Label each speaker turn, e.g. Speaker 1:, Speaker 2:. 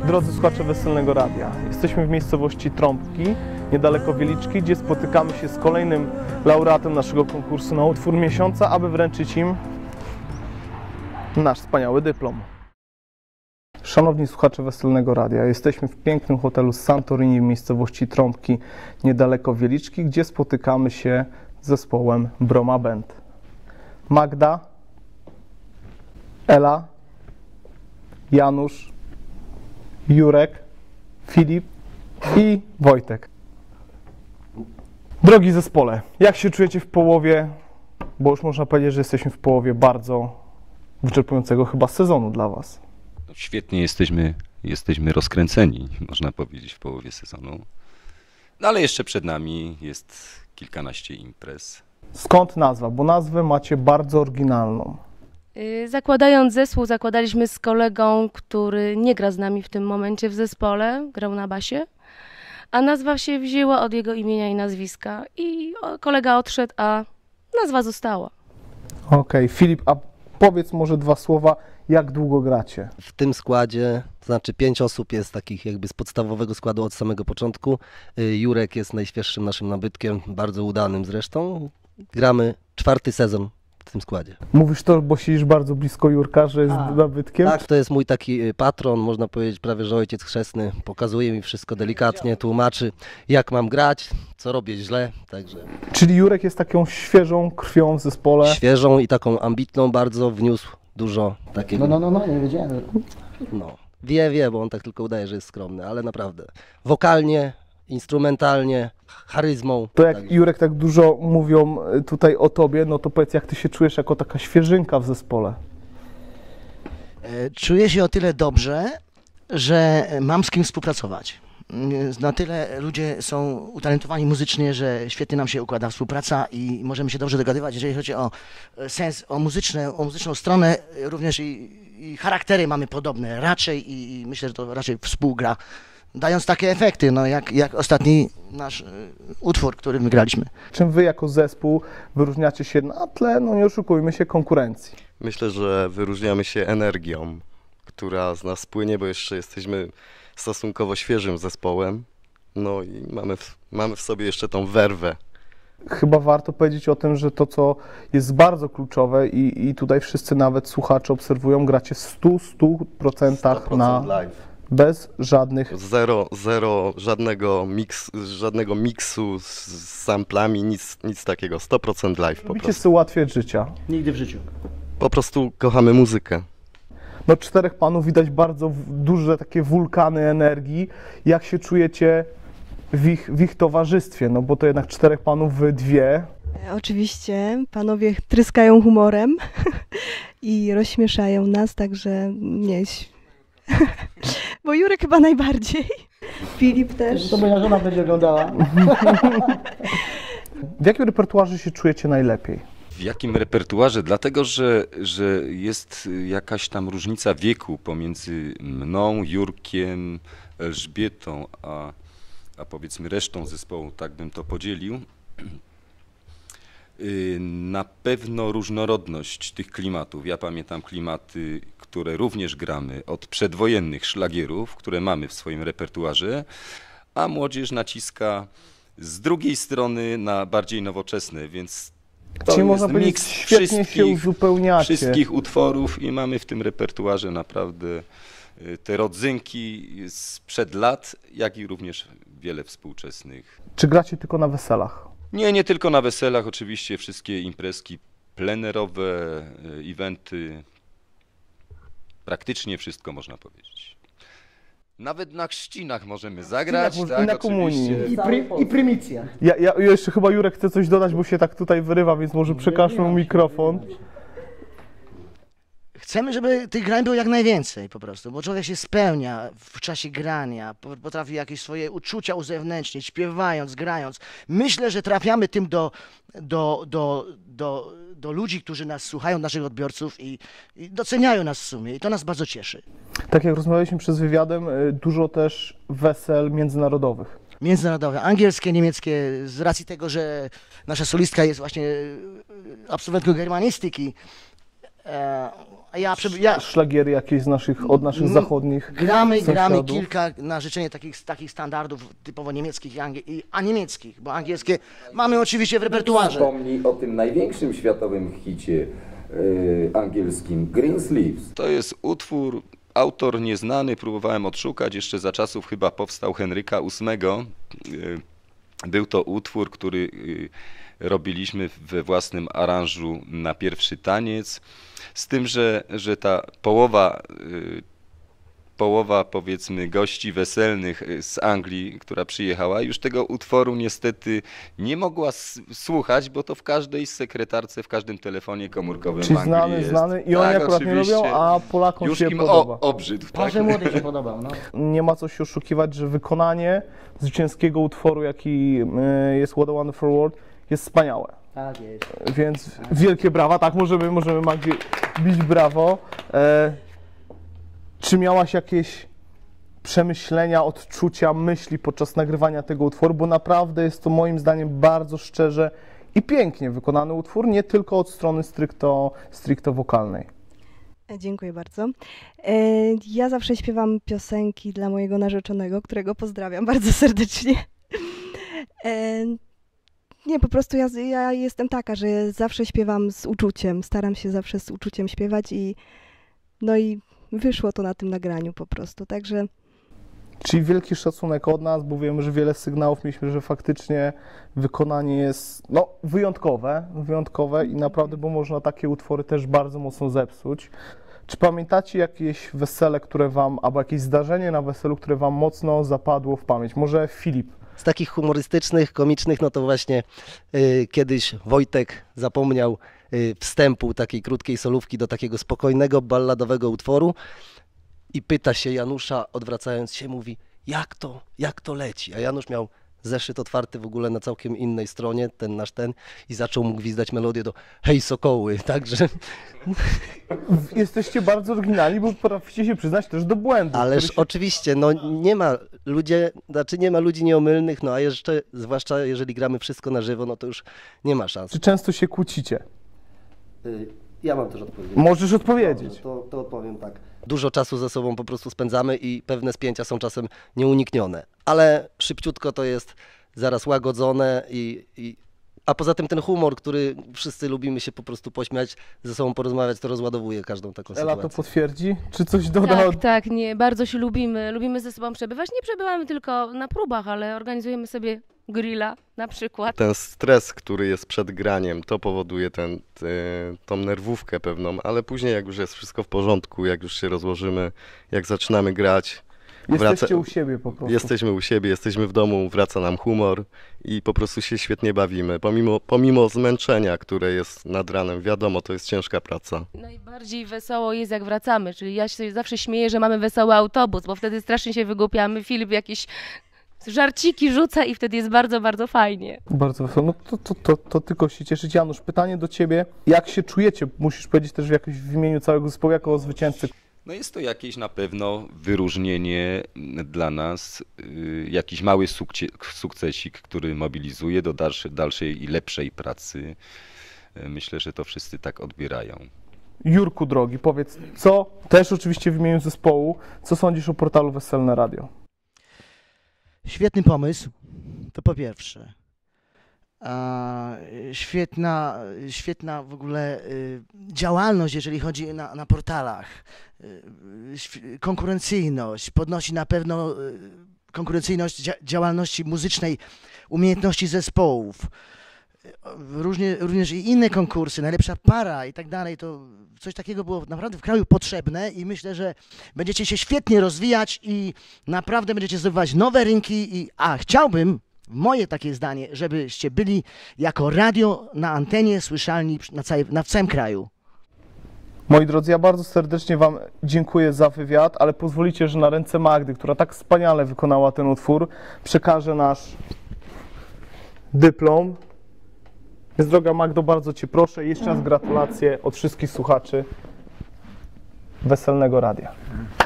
Speaker 1: Drodzy słuchacze Weselnego Radia, jesteśmy w miejscowości Trąbki, niedaleko Wieliczki, gdzie spotykamy się z kolejnym laureatem naszego konkursu na utwór miesiąca, aby wręczyć im nasz wspaniały dyplom. Szanowni słuchacze Weselnego Radia, jesteśmy w pięknym hotelu Santorini w miejscowości Trąbki, niedaleko Wieliczki, gdzie spotykamy się z zespołem Broma Band. Magda, Ela, Janusz, Jurek, Filip i Wojtek. Drogi zespole, jak się czujecie w połowie, bo już można powiedzieć, że jesteśmy w połowie bardzo wyczerpującego chyba sezonu dla Was?
Speaker 2: Świetnie, jesteśmy rozkręceni, można powiedzieć, w połowie sezonu. No ale jeszcze przed nami jest kilkanaście imprez.
Speaker 1: Skąd nazwa? Bo nazwę macie bardzo oryginalną.
Speaker 3: Zakładając zespół, zakładaliśmy z kolegą, który nie gra z nami w tym momencie w zespole, grał na basie, a nazwa się wzięła od jego imienia i nazwiska i kolega odszedł, a nazwa została.
Speaker 1: Okej, Filip, a powiedz może dwa słowa, jak długo gracie?
Speaker 4: W tym składzie, to znaczy 5 osób jest takich jakby z podstawowego składu od samego początku. Jurek jest najświeższym naszym nabytkiem, bardzo udanym zresztą. Gramy 4. sezon w tym składzie.
Speaker 1: Mówisz to, bo siedzisz bardzo blisko Jurka, że jest nabytkiem?
Speaker 4: Tak, to jest mój taki patron, można powiedzieć prawie, że ojciec chrzestny. Pokazuje mi wszystko delikatnie, tłumaczy jak mam grać, co robię źle, także...
Speaker 1: Czyli Jurek jest taką świeżą krwią w zespole?
Speaker 4: Świeżą i taką ambitną bardzo, wniósł dużo takiego...
Speaker 5: No, nie wiedziałem.
Speaker 4: No, wie, bo on tak tylko udaje, że jest skromny, ale naprawdę wokalnie, instrumentalnie, charyzmą.
Speaker 1: To jak Jurek tak dużo mówią tutaj o tobie, no to powiedz, jak ty się czujesz jako taka świeżynka w zespole?
Speaker 5: Czuję się o tyle dobrze, że mam z kim współpracować. Na tyle ludzie są utalentowani muzycznie, że świetnie nam się układa współpraca i możemy się dobrze dogadywać, jeżeli chodzi o sens, o muzyczną stronę, również i charaktery mamy podobne raczej i myślę, że to raczej współgra, dając takie efekty, no jak ostatni nasz utwór, który my graliśmy.
Speaker 1: Czym wy jako zespół wyróżniacie się na tle, no nie oszukujmy się, konkurencji?
Speaker 6: Myślę, że wyróżniamy się energią, która z nas płynie, bo jeszcze jesteśmy stosunkowo świeżym zespołem. No i mamy w sobie jeszcze tą werwę.
Speaker 1: Chyba warto powiedzieć o tym, że to, co jest bardzo kluczowe i tutaj wszyscy nawet słuchacze obserwują, gracie w 100% na
Speaker 6: live.
Speaker 1: Bez żadnych...
Speaker 6: Zero żadnego miksu z samplami, nic takiego. 100% live po
Speaker 1: Lubicie
Speaker 6: prostu.
Speaker 1: sobie ułatwiać życia.
Speaker 5: Nigdy w życiu.
Speaker 6: Po prostu kochamy muzykę.
Speaker 1: No 4 panów, widać bardzo duże takie wulkany energii. Jak się czujecie w ich towarzystwie? No bo to jednak 4 panów, wy 2.
Speaker 7: Oczywiście, panowie tryskają humorem i rozśmieszają nas, także bo Jurek chyba najbardziej, Filip też.
Speaker 5: To moja żona będzie oglądała.
Speaker 1: W jakim repertuarze się czujecie najlepiej?
Speaker 2: W jakim repertuarze? Dlatego, że jest jakaś tam różnica wieku pomiędzy mną, Jurkiem, Elżbietą, a powiedzmy resztą zespołu, tak bym to podzielił. Na pewno różnorodność tych klimatów. Ja pamiętam klimaty, które również gramy od przedwojennych szlagierów, które mamy w swoim repertuarze, a młodzież naciska z drugiej strony na bardziej nowoczesne, więc to
Speaker 1: Czyli
Speaker 2: jest
Speaker 1: można powiedzieć,
Speaker 2: miks
Speaker 1: świetnie się uzupełniacie.
Speaker 2: wszystkich utworów i mamy w tym repertuarze naprawdę te rodzynki sprzed lat, jak i również wiele współczesnych.
Speaker 1: Czy gracie tylko na weselach?
Speaker 2: Nie tylko na weselach, oczywiście wszystkie imprezki plenerowe, eventy, praktycznie wszystko można powiedzieć. Nawet na chrzcinach możemy zagrać,
Speaker 1: I
Speaker 2: tak,
Speaker 1: na komunii.
Speaker 5: I prymicja.
Speaker 1: Ja jeszcze chyba Jurek chce coś dodać, bo się tak tutaj wyrywa, więc może przekażmy mu mikrofon.
Speaker 5: Chcemy, żeby tych grań było jak najwięcej po prostu, bo człowiek się spełnia w czasie grania, potrafi jakieś swoje uczucia uzewnętrznić, śpiewając, grając. Myślę, że trafiamy tym do ludzi, którzy nas słuchają, naszych odbiorców i doceniają nas w sumie i to nas bardzo cieszy.
Speaker 1: Tak jak rozmawialiśmy przed wywiadem, dużo też wesel międzynarodowych.
Speaker 5: Międzynarodowe, angielskie, niemieckie, z racji tego, że nasza solistka jest właśnie absolwentką germanistyki,
Speaker 1: Szlagiery jakieś od naszych zachodnich
Speaker 5: Gramy
Speaker 1: sąsiadów.
Speaker 5: kilka na życzenie takich standardów typowo niemieckich a niemieckich, bo angielskie mamy oczywiście w repertuarze.
Speaker 8: Wspomnij o tym największym światowym hicie angielskim, Greensleeves.
Speaker 2: To jest utwór, autor nieznany, próbowałem odszukać, jeszcze za czasów chyba powstał Henryka VIII. Był to utwór, który robiliśmy we własnym aranżu na pierwszy taniec, z tym, że ta połowa powiedzmy gości weselnych z Anglii, która przyjechała, już tego utworu niestety nie mogła słuchać, bo to w każdej sekretarce, w każdym telefonie komórkowym
Speaker 1: Czyli
Speaker 2: w Anglii jest.
Speaker 1: znany i oni akurat nie lubią, a Polakom
Speaker 2: już
Speaker 1: się
Speaker 2: im
Speaker 1: podoba.
Speaker 2: obrzydł. Tak?
Speaker 5: Może młody się podobał, no.
Speaker 1: Nie ma co się oszukiwać, że wykonanie zwycięskiego utworu, jaki jest What a Wonderful World, jest wspaniałe.
Speaker 5: Tak jest.
Speaker 1: Więc wielkie brawa, tak, możemy Magdzie bić brawo. Czy miałaś jakieś przemyślenia, odczucia, myśli podczas nagrywania tego utworu? Bo naprawdę jest to moim zdaniem bardzo szczerze i pięknie wykonany utwór, nie tylko od strony stricto wokalnej.
Speaker 7: Dziękuję bardzo. Ja zawsze śpiewam piosenki dla mojego narzeczonego, którego pozdrawiam bardzo serdecznie. Nie, po prostu ja jestem taka, że zawsze śpiewam z uczuciem, staram się zawsze z uczuciem śpiewać i wyszło to na tym nagraniu po prostu, także...
Speaker 1: Czyli wielki szacunek od nas, bo wiemy, że wiele sygnałów mieliśmy, że faktycznie wykonanie jest wyjątkowe i naprawdę, bo można takie utwory też bardzo mocno zepsuć. Czy pamiętacie jakieś wesele, albo jakieś zdarzenie na weselu, które wam mocno zapadło w pamięć? Może Filip?
Speaker 4: Z takich humorystycznych, komicznych, no to właśnie kiedyś Wojtek zapomniał wstępu takiej krótkiej solówki do takiego spokojnego, balladowego utworu i pyta się Janusza, odwracając się, mówi, jak to leci? A Janusz miał zeszyt otwarty w ogóle na całkiem innej stronie, i zaczął mu gwizdać melodię do Hej Sokoły, także...
Speaker 1: Jesteście bardzo oryginalni, bo potraficie się przyznać też do błędu.
Speaker 4: Ależ oczywiście, no nie ma ludzi nieomylnych, no a jeszcze, zwłaszcza jeżeli gramy wszystko na żywo, no to już nie ma szans.
Speaker 1: Czy często się kłócicie?
Speaker 4: Ja mam też odpowiedź.
Speaker 1: Możesz odpowiedzieć.
Speaker 4: Dobrze, to odpowiem tak. Dużo czasu ze sobą po prostu spędzamy i pewne spięcia są czasem nieuniknione, ale szybciutko to jest zaraz łagodzone a poza tym ten humor, który wszyscy lubimy się po prostu pośmiać, ze sobą porozmawiać, to rozładowuje każdą taką sytuację.
Speaker 1: Ela to potwierdzi? Czy coś doda?
Speaker 3: Tak, nie, bardzo się lubimy ze sobą przebywać. Nie przebywamy tylko na próbach, ale organizujemy sobie grilla na przykład.
Speaker 6: Ten stres, który jest przed graniem, to powoduje tą nerwówkę pewną, ale później jak już jest wszystko w porządku, jak już się rozłożymy, jak zaczynamy grać,
Speaker 1: Jesteście u siebie po prostu.
Speaker 6: Jesteśmy u siebie, jesteśmy w domu, wraca nam humor i po prostu się świetnie bawimy. Pomimo zmęczenia, które jest nad ranem, wiadomo, to jest ciężka praca.
Speaker 3: Najbardziej wesoło jest, jak wracamy, czyli ja się zawsze śmieję, że mamy wesoły autobus, bo wtedy strasznie się wygłupiamy, Filip jakieś żarciki rzuca i wtedy jest bardzo, bardzo fajnie.
Speaker 1: Bardzo wesoło. No to tylko się cieszyć. Janusz, pytanie do ciebie. Jak się czujecie? Musisz powiedzieć też w imieniu całego zespołu jako zwycięzcy.
Speaker 2: No jest to jakieś na pewno wyróżnienie dla nas, jakiś mały sukcesik, który mobilizuje do dalszej i lepszej pracy. Myślę, że to wszyscy tak odbierają.
Speaker 1: Jurku drogi, powiedz, też oczywiście w imieniu zespołu, co sądzisz o portalu Weselne Radio?
Speaker 5: Świetny pomysł, to po pierwsze. Świetna w ogóle działalność, jeżeli chodzi na portalach. Konkurencyjność, podnosi na pewno konkurencyjność działalności muzycznej, umiejętności zespołów. Również i inne konkursy, najlepsza para i tak dalej, to coś takiego było naprawdę w kraju potrzebne i myślę, że będziecie się świetnie rozwijać i naprawdę będziecie zdobywać nowe rynki chciałbym, moje takie zdanie, żebyście byli jako radio na antenie słyszalni w całym kraju.
Speaker 1: Moi drodzy, ja bardzo serdecznie wam dziękuję za wywiad, ale pozwolicie, że na ręce Magdy, która tak wspaniale wykonała ten utwór, przekażę nasz dyplom. Więc droga Magdo, bardzo cię proszę, jeszcze raz gratulacje od wszystkich słuchaczy Weselnego Radia.